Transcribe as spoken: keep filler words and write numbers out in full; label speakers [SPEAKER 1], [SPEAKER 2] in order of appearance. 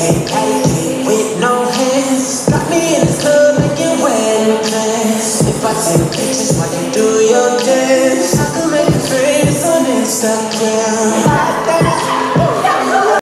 [SPEAKER 1] can't allocate with no hands. Got me in the club making wedding plans. If I take pictures while you do your dance, I can make it famous on Instagram.